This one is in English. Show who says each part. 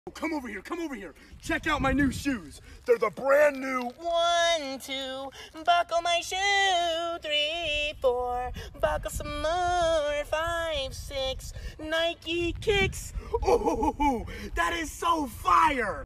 Speaker 1: Come over here. Check out my new shoes. They're the brand new
Speaker 2: 1, 2, buckle my shoe. 3, 4, buckle some more. 5, 6, Nike kicks.
Speaker 1: Oh, that is so fire.